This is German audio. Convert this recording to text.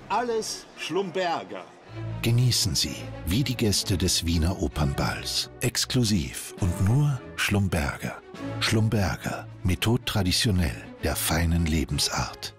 Alles Schlumberger. Genießen Sie, wie die Gäste des Wiener Opernballs. Exklusiv und nur Schlumberger. Schlumberger, Methode traditionell der feinen Lebensart.